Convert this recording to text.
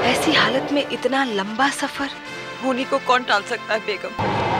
ऐसी हालत में इतना लंबा सफर होने को कौन टाल सकता है बेगम।